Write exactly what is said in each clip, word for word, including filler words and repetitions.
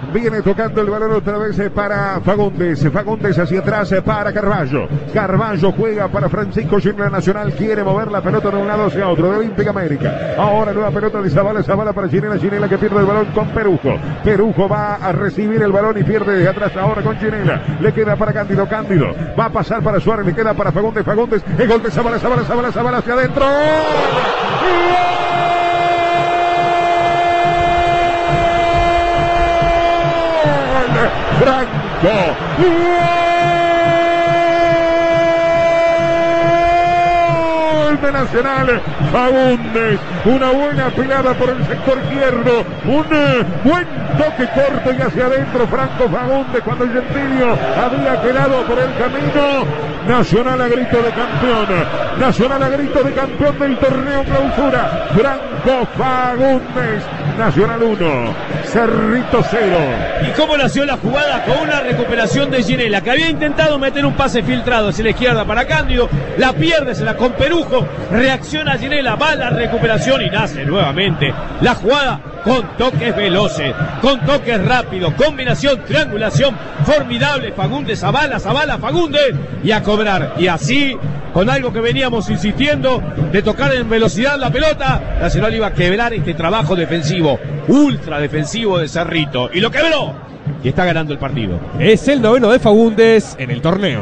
Viene tocando el balón otra vez para Fagundes. Fagundes hacia atrás para Carballo. Carballo juega para Francisco Ginela. Nacional quiere mover la pelota de un lado hacia otro. De Olímpica América. Ahora nueva pelota de Zavala. Zavala para Ginela. Ginela que pierde el balón con Perujo. Perujo va a recibir el balón y pierde desde atrás ahora con Ginela. Le queda para Cándido. Cándido va a pasar para Suárez. Le queda para Fagundes. Fagundes. El gol de Zavala. Zavala. Zavala. Zavala hacia adentro. Franco. Gol de Nacional. Fagundes. Una buena pilada por el sector izquierdo. Un eh, buen toque corto y hacia adentro. Franco Fagundes cuando Gentilio había quedado por el camino. Nacional a grito de campeón. Nacional a grito de campeón del torneo clausura. Franco Fagundes. Nacional uno, Cerrito cero. ¿Y cómo nació la jugada? Con una recuperación de Ginela, que había intentado meter un pase filtrado hacia la izquierda para Cándido, la pierde, se la con Perujo, reacciona Ginela, va a la recuperación y nace nuevamente la jugada con toques veloces, con toques rápidos, combinación, triangulación formidable. Fagundes, Zavala, Zavala, Fagundes, y a cobrar. Y así, con algo que veníamos insistiendo, de tocar en velocidad la pelota, Nacional iba a quebrar este trabajo defensivo, ultra defensivo de Cerrito, y lo quebró, y está ganando el partido. Es el noveno de Fagundes en el torneo.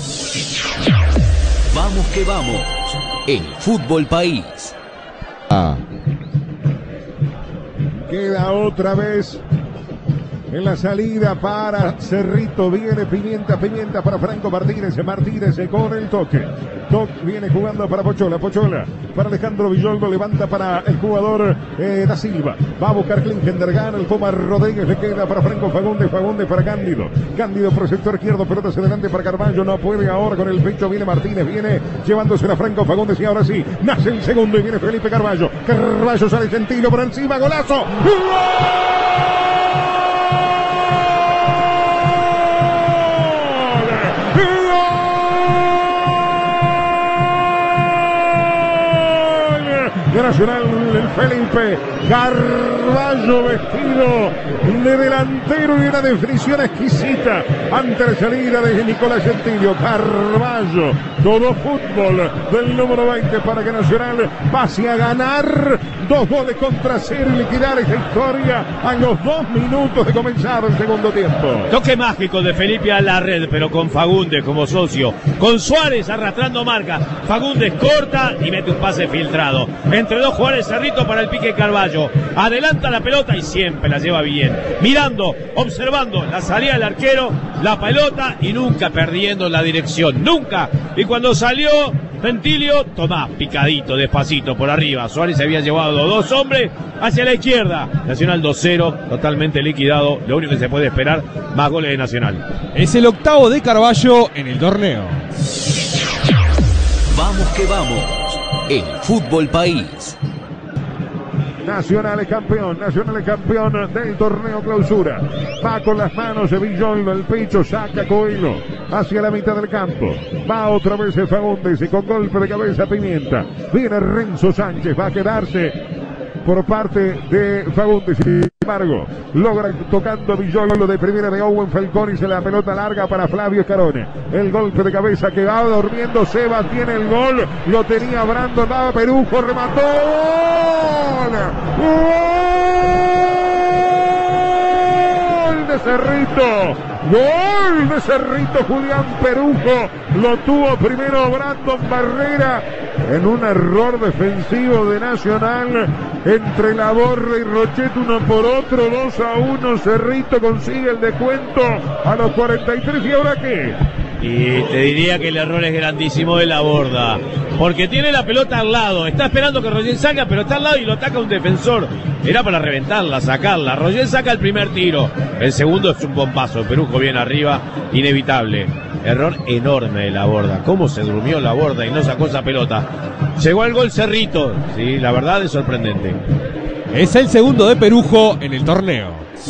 Vamos que vamos, el Fútbol País. Ah. Queda otra vez en la salida para Cerrito. Viene Pimienta, Pimienta para Franco Martínez. Martínez con el toque. Toque viene jugando para Pochola. Pochola para Alejandro Villoldo. Levanta para el jugador eh, Da Silva. Va a buscar Klinger. Gana el Poma Rodríguez. Le queda para Franco Fagundes. Fagundes para Cándido. Cándido por el sector izquierdo. Pelota hacia adelante para Carballo. No puede ahora con el pecho. Viene Martínez. Viene llevándose a Franco Fagundes. Y ahora sí. Nace el segundo y viene Felipe Carballo. Carballo sale Gentilio por encima. ¡Golazo! ¡Gol! Nacional, el Felipe Carballo vestido de delantero y una definición exquisita ante la salida de Nicolás Gentilio. Carballo, todo fútbol del número veinte para que Nacional pase a ganar dos goles contra cero y liquidar esta historia a los dos minutos de comenzar el segundo tiempo. Toque mágico de Felipe a la red, pero con Fagundes como socio, con Suárez arrastrando marca. Fagundes corta y mete un pase filtrado entre dos jugadores. Cerrito para el pique Carballo, adelanta la pelota y siempre la lleva bien, mirando, observando la salida del arquero, la pelota y nunca perdiendo la dirección, nunca. Y cuando salió Gentilio, tomá, picadito, despacito por arriba. Suárez se había llevado dos hombres hacia la izquierda. Nacional dos cero, totalmente liquidado. Lo único que se puede esperar, más goles de Nacional. Es el octavo de Carballo en el torneo. Vamos que vamos, el Fútbol País. Nacional es campeón, Nacional es campeón del torneo clausura. Va con las manos de Villoldo, el pecho, saca Coelho hacia la mitad del campo. Va otra vez el Fagundes y con golpe de cabeza Pimienta. Viene Renzo Sánchez, va a quedarse por parte de Fagundes. Sin embargo, logra tocando Villoldo de primera de Owen Falcón y se la pelota larga para Flavio Escarone. El golpe de cabeza que va durmiendo Seba, tiene el gol, lo tenía Brandon, daba Perujo, remató. ¡Gol! ¡Gol de Cerrito! ¡Gol de Cerrito! Julián Perujo lo tuvo primero Brandon Barrera en un error defensivo de Nacional entre Laborre y Rochet, uno por otro, dos a uno. Cerrito consigue el descuento a los cuarenta y tres. ¿Y ahora qué? Y te diría que el error es grandísimo de Laborda, porque tiene la pelota al lado, está esperando que Roger salga, pero está al lado y lo ataca un defensor. Era para reventarla, sacarla. Roger saca el primer tiro, el segundo es un bombazo. Perujo bien arriba, inevitable. Error enorme de Laborda. Cómo se durmió Laborda y no sacó esa pelota. Llegó al gol Cerrito. Sí, la verdad es sorprendente. Es el segundo de Perujo en el torneo.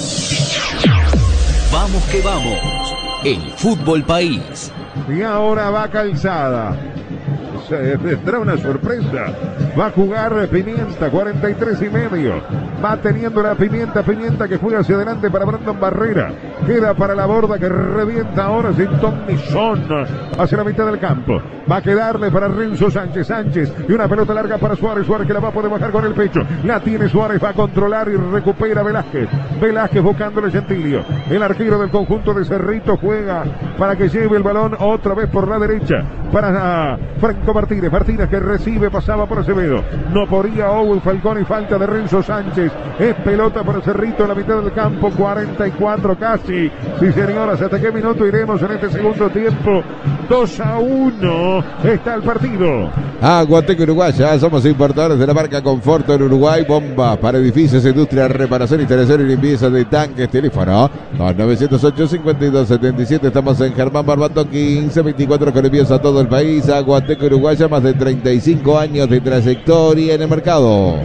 Vamos que vamos, el Fútbol País. Y ahora va Calzada. Se vendrá una sorpresa Va a jugar Pimienta, cuarenta y tres y medio. Va teniendo la Pimienta, Pimienta que juega hacia adelante para Brandon Barrera. Queda para la borda que revienta ahora sin Tommy Son hacia la mitad del campo. Va a quedarle para Renzo Sánchez, Sánchez y una pelota larga para Suárez, Suárez que la va a poder bajar con el pecho. La tiene Suárez, va a controlar y recupera Velázquez. Velázquez buscándole Gentilio. El arquero del conjunto de Cerrito juega para que lleve el balón otra vez por la derecha para Franco Martínez. Martínez que recibe, pasaba por Acevedo. No podía Owen Falcón y falta de Renzo Sánchez. Es pelota para Cerrito en la mitad del campo, cuarenta y cuatro casi. Sí, señoras, ¿hasta qué minuto iremos en este segundo tiempo? dos a uno está el partido. Aguateque Uruguaya, somos importadores de la marca Conforto en Uruguay. Bombas para edificios, industria, reparación, instalación y limpieza de tanques. Teléfono dos nueve cero ocho, cinco dos siete siete. Estamos en Germán Barbato quince veinticuatro con envíos a todo el país. Aguateque Uruguaya, más de treinta y cinco años de trayectoria en el mercado.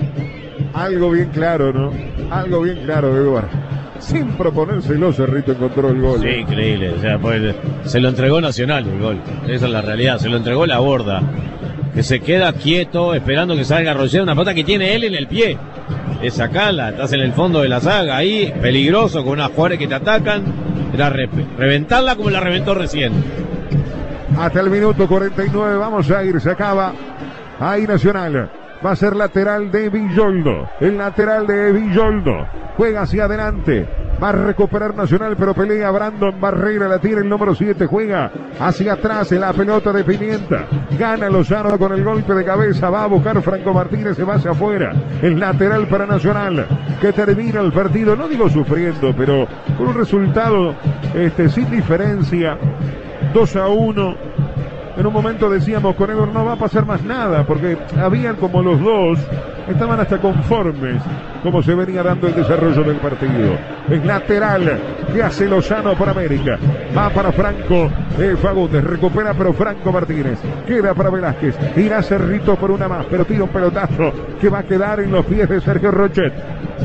Algo bien claro, ¿no? Algo bien claro, Eduardo. Sin proponérselo, Cerrito encontró el gol. Sí, increíble. O sea, pues, se lo entregó Nacional el gol. Esa es la realidad. Se lo entregó la borda. Que se queda quieto esperando que salga Roger. Una pelota que tiene él en el pie. Es sacarla. Estás en el fondo de la saga. Ahí, peligroso, con unas jugadores que te atacan. Era re reventarla como la reventó recién. Hasta el minuto cuarenta y nueve. Vamos a ir. Se acaba. Ahí Nacional. Va a ser lateral de Villoldo. El lateral de Villoldo. Juega hacia adelante. Va a recuperar Nacional, pero pelea Brandon Barrera. La tira el número siete. Juega hacia atrás en la pelota de Pimienta. Gana Lozano con el golpe de cabeza. Va a buscar Franco Martínez. Se va hacia afuera. El lateral para Nacional. Que termina el partido. No digo sufriendo, pero con un resultado este, sin diferencia. dos a uno. En un momento decíamos, con Edward no va a pasar más nada, porque habían como los dos, estaban hasta conformes como se venía dando el desarrollo del partido. Es lateral que hace Lozano por América. Va para Franco eh, Fagundes, recupera pero Franco Martínez. Queda para Velázquez, irá Cerrito por una más, pero tira un pelotazo que va a quedar en los pies de Sergio Rochet.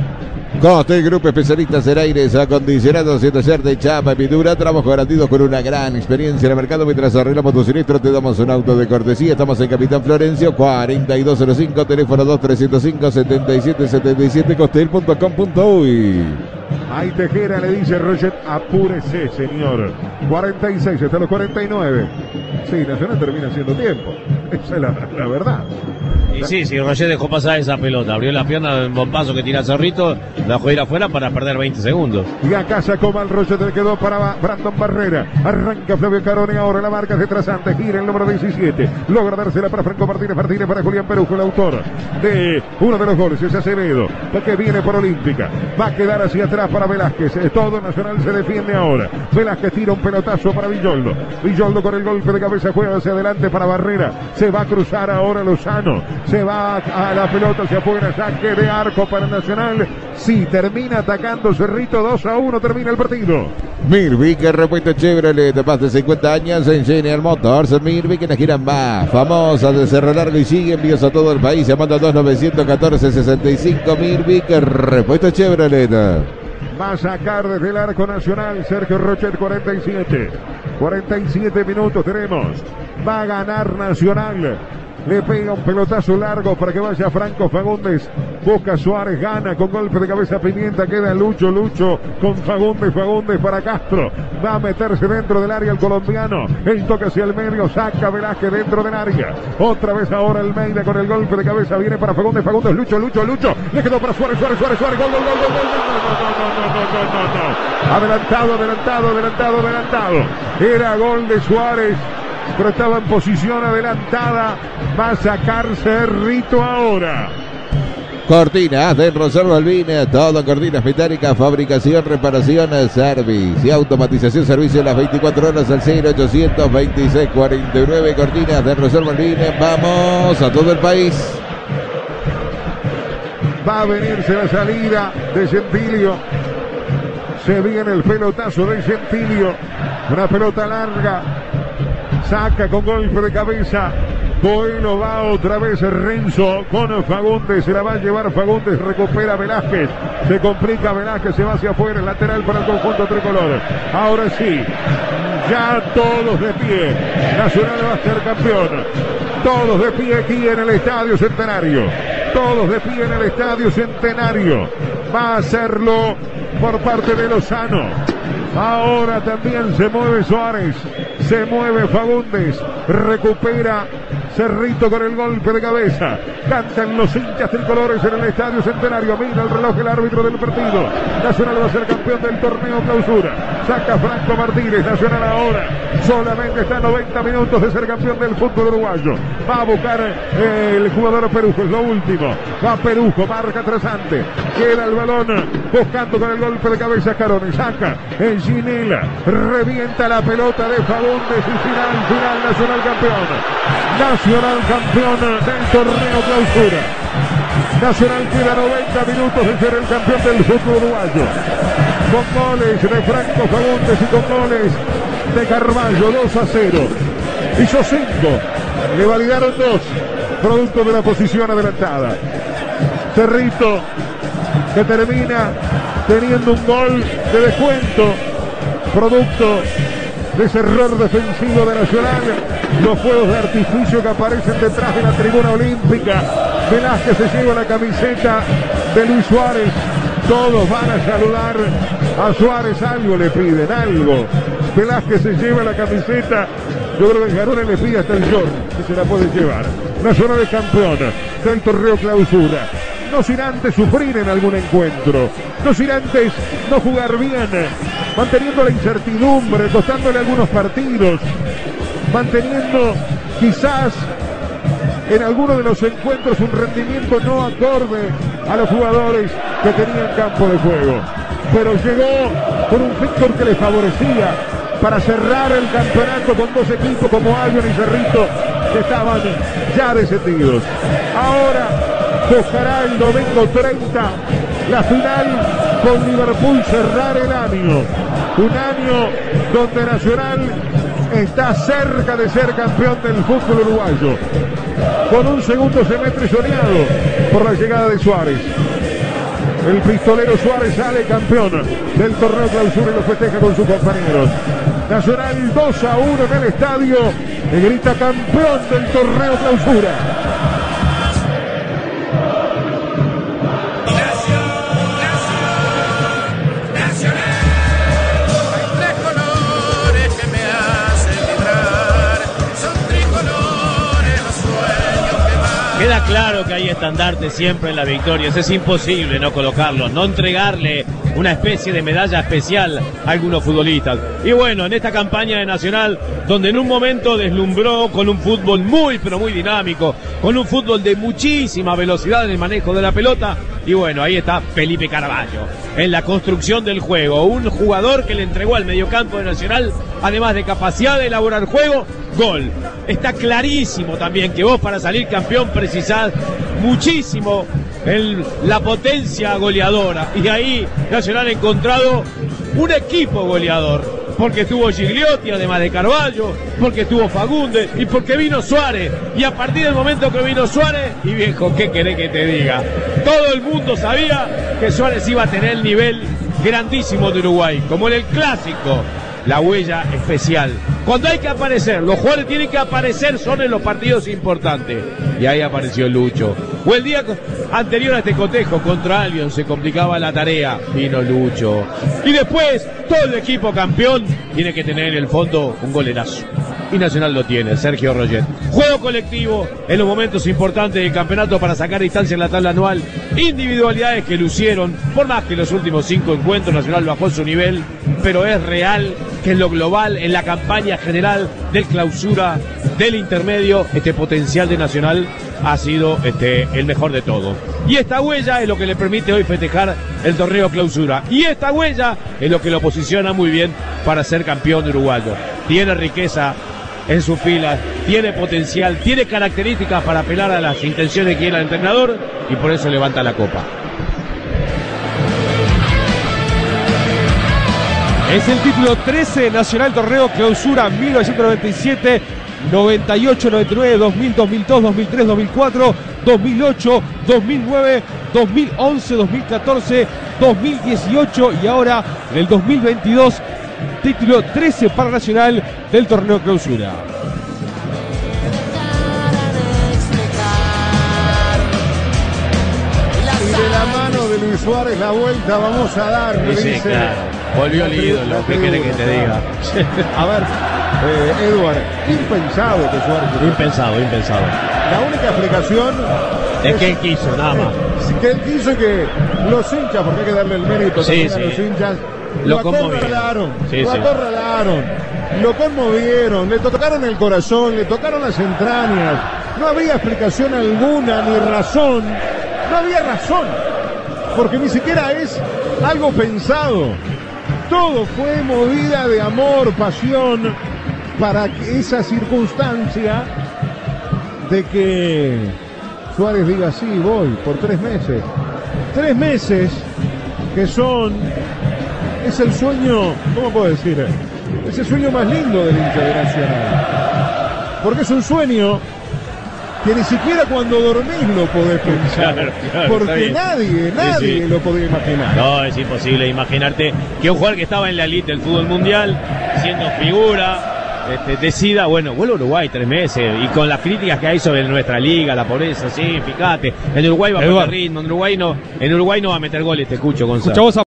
Coste, Grupo Especialistas en Aires Acondicionados y Taller de Chapa y Pintura. Trabajo garantido con una gran experiencia en el mercado. Mientras arreglamos tu siniestro, te damos un auto de cortesía. Estamos en Capitán Florencio, cuarenta y dos cero cinco, teléfono dos tres cero cinco, siete siete siete siete, costel punto com punto uy. Ahí Tejera le dice Rochet, apúrese, señor. cuarenta y seis hasta los cuarenta y nueve. Sí, Nacional termina haciendo tiempo. Esa es la, la verdad. Y sí, sí, Roger dejó pasar esa pelota, abrió la pierna del bombazo que tira Cerrito, la dejó ir afuera para perder veinte segundos. Y acá sacó mal Roger, le quedó para Brandon Barrera. Arranca Flavio Carone, ahora la marca de trasante, gira el número diecisiete. Logra dársela para Franco Martínez, Martínez para Julián Perujo, el autor de uno de los goles, es Acevedo, que viene por Olímpica. Va a quedar hacia atrás para Velázquez, todo Nacional se defiende ahora. Velázquez tira un pelotazo para Villoldo. Villoldo con el golpe de cabeza juega hacia adelante para Barrera. Se va a cruzar ahora Lozano. Se va a la pelota hacia afuera, saque de arco para Nacional. Sí, termina atacando Cerrito, dos a uno, termina el partido. Mirvic, repuesto Chevrolet de más de cincuenta años en General Motors. Mirvic en la gira más famosa de Cerro Largo y sigue envíos a todo el país. Llamando a dos nueve uno cuatro sesenta y cinco. Mirvic, repuesto Chevrolet. Va a sacar desde el arco Nacional Sergio Rochet, cuarenta y siete. cuarenta y siete minutos tenemos. Va a ganar Nacional. Le pega un pelotazo largo para que vaya Franco Fagundes. Busca Suárez, gana con golpe de cabeza Pimienta. Queda Lucho, Lucho con Fagundes, Fagundes para Castro. Va a meterse dentro del área el colombiano. El toque hacia el medio, saca Velázquez dentro del área. Otra vez ahora Almeida con el golpe de cabeza. Viene para Fagundes, Fagundes, Lucho, Lucho, Lucho. Le quedó para Suárez, Suárez, Suárez, Suárez. Gol, gol, gol, gol, gol. No, no, no, no, no, no. Adelantado, adelantado, adelantado, adelantado. Era gol de Suárez, pero estaba en posición adelantada. Va a sacar Cerrito ahora. Cortinas de Rosal Balbina, todo cortinas metálicas, fabricación, reparación, servicio y automatización, servicio las veinticuatro horas al cero ochocientos veintiséis cuarenta y nueve. Cortinas de Rosal Balbina, vamos a todo el país. Va a venirse la salida de Gentilio. Se viene el pelotazo de Gentilio. Una pelota larga. Saca con golpe de cabeza. Bueno, va otra vez Renzo con Fagundes. Se la va a llevar Fagundes. Recupera Velázquez. Se complica Velázquez. Se va hacia afuera. Lateral para el conjunto tricolor. Ahora sí. Ya todos de pie. Nacional va a ser campeón. Todos de pie aquí en el Estadio Centenario. Todos de pie en el Estadio Centenario. Va a hacerlo por parte de Lozano. Ahora también se mueve Suárez. Se mueve Fagundes. Recupera Cerrito con el golpe de cabeza. Cantan los hinchas tricolores en el Estadio Centenario. Mira el reloj el árbitro del partido. Nacional va a ser campeón del torneo Clausura. Saca Franco Martínez. Nacional ahora solamente está a noventa minutos de ser campeón del fútbol uruguayo. Va a buscar eh, el jugador Perujo. Es lo último. Va Perujo. Marca trasante. Queda el balón buscando con el golpe de cabeza Caroni. Saca en Ginela. Revienta la pelota de Fagundes y final, final Nacional campeón. Nacional campeón del torneo Clausura. Nacional queda noventa minutos de ser el campeón del fútbol uruguayo. Con goles de Franco Fagundes y con goles de Carballo, dos a cero. Hizo cinco, le validaron dos, producto de la posición adelantada. Cerrito, que termina teniendo un gol de descuento, producto de ese error defensivo de Nacional. Los fuegos de artificio que aparecen detrás de la tribuna olímpica. Velázquez se lleva la camiseta de Luis Suárez. Todos van a saludar a Suárez. Algo le piden, algo. Velázquez se lleva la camiseta. Yo creo que Garone le pide hasta el short, que se la puede llevar. Nacional es campeón del torneo Clausura. No sin antes sufrir en algún encuentro. No sin antes no jugar bien. Manteniendo la incertidumbre, costándole algunos partidos. Manteniendo quizás en alguno de los encuentros un rendimiento no acorde a los jugadores que tenían campo de juego. Pero llegó con un fixture que le favorecía para cerrar el campeonato con dos equipos como Albion y Cerrito que estaban ya descendidos. Ahora buscará el domingo treinta la final con Liverpool, cerrar el año. Un año donde Nacional está cerca de ser campeón del fútbol uruguayo, con un segundo semestre soñado por la llegada de Suárez. El pistolero Suárez sale campeón del torneo Clausura y lo festeja con sus compañeros. Nacional dos a uno en el estadio, que grita campeón del torneo Clausura. Queda claro que hay estandartes siempre en las victorias, es imposible no colocarlos, no entregarle una especie de medalla especial a algunos futbolistas. Y bueno, en esta campaña de Nacional, donde en un momento deslumbró con un fútbol muy pero muy dinámico, con un fútbol de muchísima velocidad en el manejo de la pelota, y bueno, ahí está Felipe Carballo, en la construcción del juego, un jugador que le entregó al mediocampo de Nacional, además de capacidad de elaborar juego, gol. Está clarísimo también que vos para salir campeón precisás muchísimo el, la potencia goleadora, y ahí Nacional ha encontrado un equipo goleador, porque estuvo Gigliotti además de Carballo, porque estuvo Fagundes y porque vino Suárez, y a partir del momento que vino Suárez, y viejo, ¿qué querés que te diga? Todo el mundo sabía que Suárez iba a tener el nivel grandísimo de Uruguay, como en el clásico, la huella especial. Cuando hay que aparecer, los jugadores tienen que aparecer, son en los partidos importantes. Y ahí apareció Lucho. O el día anterior a este cotejo contra Albion se complicaba la tarea, vino Lucho. Y después, todo el equipo campeón tiene que tener en el fondo un golerazo. Y Nacional lo tiene, Sergio Roget. Juego colectivo en los momentos importantes del campeonato para sacar distancia en la tabla anual. Individualidades que lucieron, por más que en los últimos cinco encuentros Nacional bajó su nivel, pero es real que en lo global, en la campaña general del Clausura, del intermedio, este potencial de Nacional ha sido este, el mejor de todo. Y esta huella es lo que le permite hoy festejar el torneo Clausura. Y esta huella es lo que lo posiciona muy bien para ser campeón uruguayo. Tiene riqueza en sus filas, tiene potencial, tiene características para apelar a las intenciones que quiere el entrenador, y por eso levanta la copa. Es el título trece Nacional Torneo Clausura mil novecientos noventa y siete, noventa y ocho, noventa y nueve, dos mil, dos mil dos, dos mil tres, dos mil cuatro, dos mil ocho, dos mil nueve, dos mil once, dos mil catorce, dos mil dieciocho y ahora en el dos mil veintidós, título trece para Nacional del Torneo Clausura. de la mano de Luis Suárez la vuelta vamos a dar, me Sí, dice. claro. Volvió el ídolo, ¿qué quiere que te diga? A ver, eh, Eduard, impensado que Suárez. Impensado, impensado. La única explicación Es que él quiso, nada más. que él quiso que los hinchas, porque hay que darle el mérito Sí, también sí. a los hinchas, Lo lo conmovieron. acorralaron, Sí, lo sí. acorralaron, lo conmovieron, le tocaron el corazón, le tocaron las entrañas. No había explicación alguna ni razón, no había razón, porque ni siquiera es algo pensado. Todo fue movida de amor, pasión, para que esa circunstancia de que Suárez diga sí, voy por tres meses. Tres meses que son, es el sueño, ¿cómo puedo decir? Es el sueño más lindo del hincha de Nacional. Porque es un sueño que ni siquiera cuando dormís lo podés pensar. Claro, claro, está porque bien. nadie, nadie Sí, sí. lo podía imaginar. No, es imposible imaginarte que un jugador que estaba en la elite del fútbol mundial, siendo figura, este, decida, bueno, vuelvo a Uruguay tres meses, y con las críticas que hay sobre nuestra liga, la pobreza, sí, fíjate, en Uruguay va a Eduardo. meter ritmo, en Uruguay no, en Uruguay no va a meter goles, te escucho, Gonzalo. Escuchamos a